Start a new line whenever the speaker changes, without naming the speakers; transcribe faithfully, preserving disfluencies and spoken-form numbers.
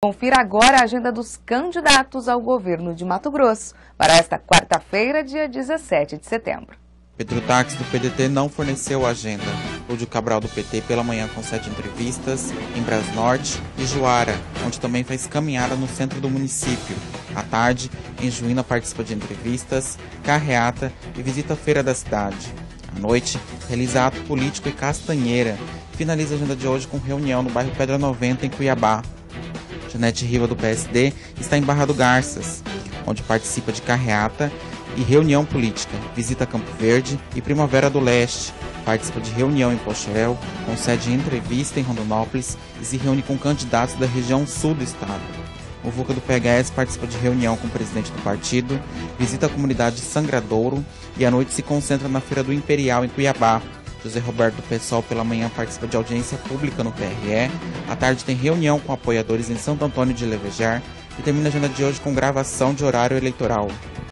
Confira agora a agenda dos candidatos ao governo de Mato Grosso para esta quarta-feira, dia dezessete de setembro.
Pedro Táxi, do P D T, não forneceu a agenda. Lúdio Cabral, do P T, pela manhã concede entrevistas em Brasnorte e Juara, onde também faz caminhada no centro do município. À tarde, em Juína, participa de entrevistas, carreata e visita a feira da cidade. À noite, realiza ato político e castanheira. Finaliza a agenda de hoje com reunião no bairro Pedra noventa, em Cuiabá. Janete Riva, do P S D, está em Barra do Garças, onde participa de carreata e reunião política, visita Campo Verde e Primavera do Leste, participa de reunião em Pocherel, concede entrevista em Rondonópolis e se reúne com candidatos da região sul do estado. O Vuca, do P H S, participa de reunião com o presidente do partido, visita a comunidade de Sangradouro e à noite se concentra na Feira do Imperial, em Cuiabá. José Roberto, do PSOL, pela manhã participa de audiência pública no T R E, à tarde tem reunião com apoiadores em Santo Antônio de Levejar e termina a agenda de hoje com gravação de horário eleitoral.